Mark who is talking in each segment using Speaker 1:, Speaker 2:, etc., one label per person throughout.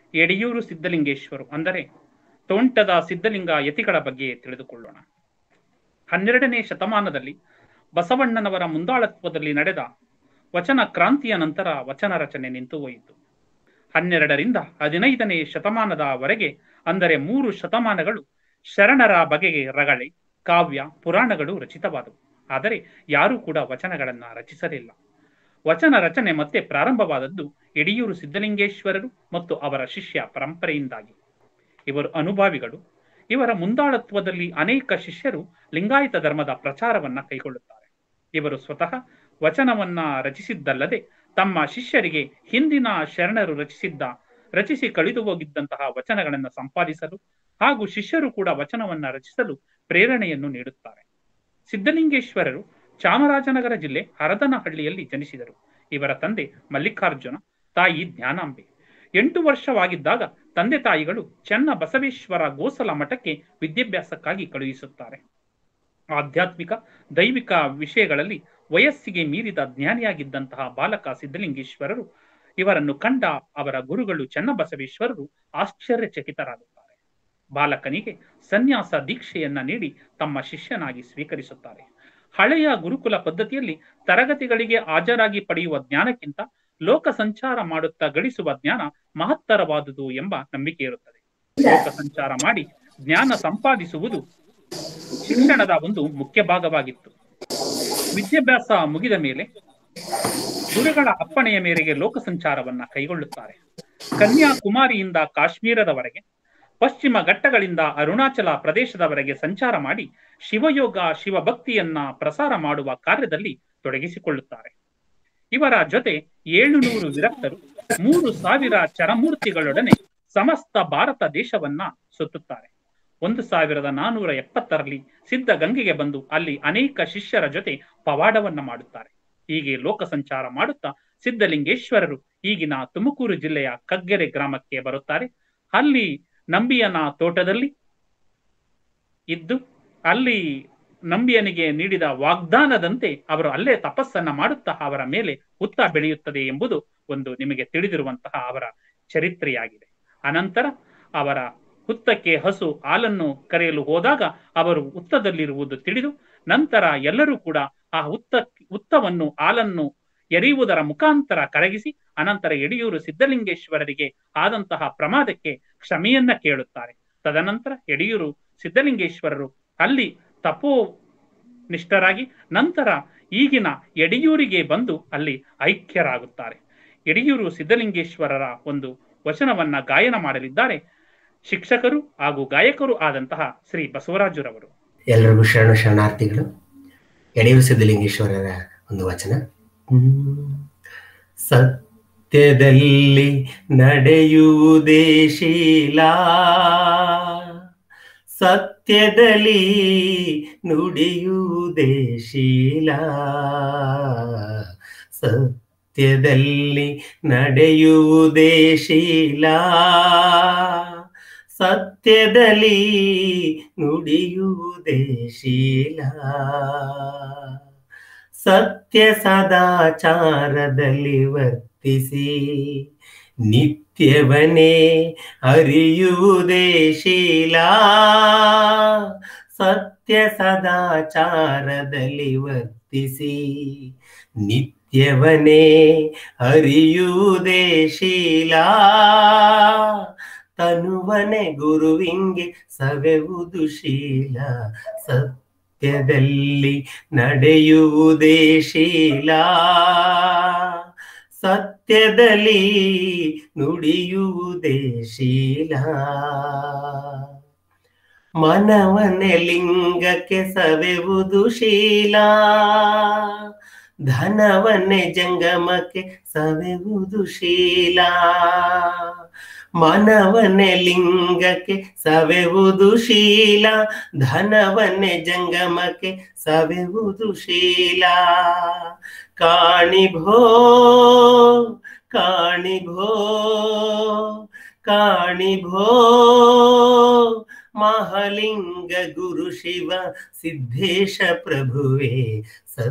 Speaker 1: ಎಡೆಯೂರು ಸಿದ್ಧಲಿಂಗೇಶ್ವರು ಅಂದರೆ ತೋಂಟದ ಸಿದ್ಧಲಿಂಗ ಯತಿಗಳ ಬಗ್ಗೆ ತಿಳಿದುಕೊಳ್ಳೋಣ. 12ನೇ ಶತಮಾನದಲ್ಲಿ ಬಸವಣ್ಣನವರ ಮುಂದಾಳತ್ವದಲ್ಲಿ ನಡೆದ ವಚನ ಕ್ರಾಂತಿಯ ನಂತರ ವಚನ ರಚನೆ ನಿಂತು ಹೋಯಿತು. 12ರಿಂದ 15ನೇ ಶತಮಾನದವರೆಗೆ ಅಂದರೆ 3 ಶತಮಾನಗಳು ಶರಣರ ಬಗೆಗೆ ರಗಳೆ, ಕಾವ್ಯ, ಪುರಾಣಗಳು ರಚಿತವಾದವು. ಆದರೆ ಯಾರೂ ಕೂಡ ವಚನಗಳನ್ನು ರಚಿಸಲಿಲ್ಲ. ವಚನ ರಚನೆ ಮತ್ತೆ ಪ್ರಾರಂಭವಾದದ್ದು ಎಡೆಯೂರು ಸಿದ್ಧಲಿಂಗೇಶ್ವರರು ಮತ್ತು ಅವರ ಶಿಷ್ಯ ಪರಂಪರೆಯಿಂದಾಗಿ. ಇವರು ಅನುಭಾವಿಗಳು. ಇವರ ಮುಂದಾಳತ್ವದಲ್ಲಿ ಅನೇಕ ಶಿಷ್ಯರು ಲಿಂಗಾಯತ ಧರ್ಮದ ಪ್ರಚಾರವನ್ನ ಕೈಗೊಳ್ಳುತ್ತಾರೆ. ಇವರು ಸ್ವತಃ ವಚನವನ್ನ ರಚಿಸಿದ್ದಲ್ಲದೆ ತಮ್ಮ ಶಿಷ್ಯರಿಗೆ ಹಿಂದಿನ ಶರಣರು ರಚಿಸಿ ಕಳೆದು ಹೋಗಿದ್ದಂತಹ ವಚನಗಳನ್ನು ಸಂಪಾದಿಸಲು ಹಾಗೂ ಶಿಷ್ಯರು ಕೂಡ ವಚನವನ್ನ ರಚಿಸಲು ಪ್ರೇರಣೆಯನ್ನು ನೀಡುತ್ತಾರೆ. ಸಿದ್ಧಲಿಂಗೇಶ್ವರರು ಚಾಮರಾಜನಗರ ಜಿಲ್ಲೆ ಹರದನಹಳ್ಳಿಯಲ್ಲಿ ಜನಿಸಿದರು. ಇವರ ತಂದೆ ಮಲ್ಲಿಕಾರ್ಜುನ, ತಾಯಿ ಜ್ಞಾನಾಂಬೆ. 8 ವರ್ಷವಾಗಿದ್ದಾಗ ತಂದೆ ತಾಯಿಗಳು ಚೆನ್ನ ಬಸವೇಶ್ವರ ಗೋಸಲ ಮಠಕ್ಕೆ ವಿದ್ಯಾಭ್ಯಾಸಕ್ಕಾಗಿ ಕಳುಹಿಸುತ್ತಾರೆ. ಆಧ್ಯಾತ್ಮಿಕ ದೈವಿಕ ವಿಷಯಗಳಲ್ಲಿ ವಯಸ್ಸಿಗೆ ಮೀರಿದ ಜ್ಞಾನಿಯಾಗಿದ್ದಂತಹ ಬಾಲಕ ಸಿದ್ಧಲಿಂಗೇಶ್ವರರು ಇವರನ್ನು ಕಂಡ ಅವರ ಗುರುಗಳು ಚೆನ್ನಬಸವೇಶ್ವರರು ಆಶ್ಚರ್ಯಚಕಿತರಾಗುತ್ತಾರೆ. ಬಾಲಕನಿಗೆ ಸನ್ಯಾಸ ದೀಕ್ಷೆಯನ್ನ ನೀಡಿ ತಮ್ಮ ಶಿಷ್ಯನಾಗಿ ಸ್ವೀಕರಿಸುತ್ತಾರೆ. ಹಳೆಯ ಗುರುಕುಲ ಪದ್ಧತಿಯಲ್ಲಿ ತರಗತಿಗಳಿಗೆ ಹಾಜರಾಗಿ ಪಡೆಯುವ ಜ್ಞಾನಕ್ಕಿಂತ ಲೋಕ ಸಂಚಾರ ಮಾಡುತ್ತಾ ಗಳಿಸುವ ಜ್ಞಾನ ಮಹತ್ತರವಾದುದು ಎಂಬ ನಂಬಿಕೆ ಇರುತ್ತದೆ. ಲೋಕ ಸಂಚಾರ ಮಾಡಿ ಜ್ಞಾನ ಸಂಪಾದಿಸುವುದು ಶಿಕ್ಷಣದ ಒಂದು ಮುಖ್ಯ ಭಾಗವಾಗಿತ್ತು. ವಿದ್ಯಾಭ್ಯಾಸ ಮುಗಿದ ಮೇಲೆ ಗುರುಗಳ ಅಪ್ಪಣೆಯ ಮೇರೆಗೆ ಲೋಕ ಸಂಚಾರವನ್ನ ಕೈಗೊಳ್ಳುತ್ತಾರೆ. ಕನ್ಯಾಕುಮಾರಿಯಿಂದ ಕಾಶ್ಮೀರದವರೆಗೆ, ಪಶ್ಚಿಮ ಘಟ್ಟಗಳಿಂದ ಅರುಣಾಚಲ ಪ್ರದೇಶದವರೆಗೆ ಸಂಚಾರ ಮಾಡಿ ಶಿವಯೋಗ, ಶಿವಭಕ್ತಿಯನ್ನ ಪ್ರಸಾರ ಮಾಡುವ ಕಾರ್ಯದಲ್ಲಿ ತೊಡಗಿಸಿಕೊಳ್ಳುತ್ತಾರೆ. ಇವರ ಜೊತೆ 700 ವಿರಕ್ತರು 3000 ಚರಮೂರ್ತಿಗಳೊಡನೆ ಸಮಸ್ತ ಭಾರತ ದೇಶವನ್ನ ಸುತ್ತುತ್ತಾರೆ. 1470ರಲ್ಲಿ ಸಿದ್ಧಗಂಗೆಗೆ ಬಂದು ಅಲ್ಲಿ ಅನೇಕ ಶಿಷ್ಯರ ಜೊತೆ ಪವಾಡವನ್ನ ಮಾಡುತ್ತಾರೆ. ಹೀಗೆ ಲೋಕ ಸಂಚಾರ ಮಾಡುತ್ತಾ ಸಿದ್ಧಲಿಂಗೇಶ್ವರರು ಈಗಿನ ತುಮಕೂರು ಜಿಲ್ಲೆಯ ಕಗ್ಗೆರೆ ಗ್ರಾಮಕ್ಕೆ ಬರುತ್ತಾರೆ. ಅಲ್ಲಿ ನಂಬಿಯನ ತೋಟದಲ್ಲಿ ಇದ್ದು ಅಲ್ಲಿ ನಂಬಿಯನಿಗೆ ನೀಡಿದ ವಾಗ್ದಾನದಂತೆ ಅವರು ಅಲ್ಲೇ ತಪಸ್ಸನ್ನ ಮಾಡುತ್ತಾ ಅವರ ಮೇಲೆ ಹುತ್ತ ಬೆಳೆಯುತ್ತದೆ ಎಂಬುದು ಒಂದು ನಿಮಗೆ ತಿಳಿದಿರುವಂತಹ ಅವರ ಚರಿತ್ರೆಯಾಗಿದೆ. ಅನಂತರ ಅವರ ಹುತ್ತಕ್ಕೆ ಹಸು ಹಾಲನ್ನು ಕರೆಯಲು ಹೋದಾಗ ಅವರು ಹುತ್ತದಲ್ಲಿರುವುದು ತಿಳಿದು ನಂತರ ಎಲ್ಲರೂ ಕೂಡ ಆ ಹುತ್ತವನ್ನು ಹಾಲನ್ನು ಎರೆಯುವುದರ ಮುಖಾಂತರ ಕರಗಿಸಿ ಅನಂತರ ಎಡೆಯೂರು ಸಿದ್ಧಲಿಂಗೇಶ್ವರರಿಗೆ ಆದಂತಹ ಪ್ರಮಾದಕ್ಕೆ ಕ್ಷಮೆಯನ್ನ ಕೇಳುತ್ತಾರೆ. ತದನಂತರ ಎಡೆಯೂರು ಸಿದ್ಧಲಿಂಗೇಶ್ವರರು ಅಲ್ಲಿ ತಪೋ ನಿಷ್ಠರಾಗಿ ನಂತರ ಈಗಿನ ಎಡೆಯೂರಿಗೆ ಬಂದು ಅಲ್ಲಿ ಐಕ್ಯರಾಗುತ್ತಾರೆ. ಎಡೆಯೂರು ಸಿದ್ಧಲಿಂಗೇಶ್ವರರ ಒಂದು ವಚನವನ್ನ ಗಾಯನ ಮಾಡಲಿದ್ದಾರೆ ಶಿಕ್ಷಕರು ಹಾಗೂ ಗಾಯಕರು ಆದಂತಹ ಶ್ರೀ ಬಸವರಾಜುರವರು.
Speaker 2: ಎಲ್ಲರಿಗೂ ಶರಣಾರ್ಥಿಗಳು. ಎಡೆಯೂರು ಸಿದ್ಧಲಿಂಗೇಶ್ವರರ ಒಂದು ವಚನ. ಸತ್ಯದಲ್ಲಿ ನಡೆಯುವುದೇ ಶೀಲ, ಸತ್ಯದಲ್ಲಿ ನುಡಿಯುವುದೇ ಶೀಲ, ಸತ್ಯದಲ್ಲಿ ನಡೆಯುವುದೇ ಶೀಲ, ಸತ್ಯದಲ್ಲಿ ನುಡಿಯುವುದೇ ಶೀಲ, ಸತ್ಯ ಸದಾಚಾರದಲ್ಲಿ ವರ್ತಿಸಿ ನಿತ್ಯವನೇ ಅರಿಯುವುದೇ ಶೀಲ, ಸತ್ಯ ಸದಾಚಾರದಲ್ಲಿ ವರ್ತಿಸಿ ನಿತ್ಯವನೇ ಅರಿಯುವುದೇ ಶೀಲ, ತನುವನೆ ಗುರುವಿಂಗೆ ಸವೆವುದು ಶೀಲ, ಸತ್ಯದಲ್ಲಿ ನಡೆಯುವುದೇ ಶೀಲ, ಸತ್ಯದಲ್ಲಿ ನುಡಿಯುವುದೇ ಶೀಲ, ಮನವನ್ನೇ ಲಿಂಗಕ್ಕೆ ಸವೆವುದು ಶೀಲ, ಧನವನ್ನೇ ಜಂಗಮಕ್ಕೆ ಸವೆವುದು ಶೀಲ, ಮನವನ್ನೇ ಲಿಂಗಕ್ಕೆ ಸವೆವುದು ಶೀಲ, ಧನವನ್ನೇ ಜಂಗಮಕ್ಕೆ ಸವೆವುದು ಶೀಲ, ಕಾಣಿಭೋ ಕಾಣಿಭೋ ಕಾಣಿಭೋ ಮಹಾಲಿಂಗ ಗುರು ಶಿವ ಸಿದ್ದೇಶ ಪ್ರಭುವೇ,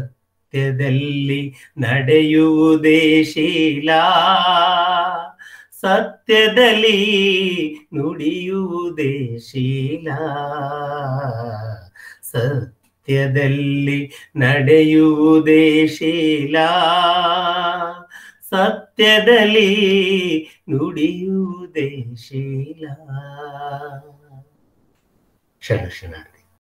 Speaker 2: ಸತ್ಯದಲ್ಲಿ ನಡೆಯುವುದೇ ಶೀಲ, ಸತ್ಯದಲ್ಲಿ ನುಡಿಯುವುದೇ ಶೀಲ, ಸತ್ಯದಲ್ಲಿ ನಡೆಯುವುದೇ ಶೀಲ, ಸತ್ಯದಲ್ಲಿ ನುಡಿಯುವುದೇ ಶೀಲ. ಶರಣ ಶರಣಾರ್ಥಿ.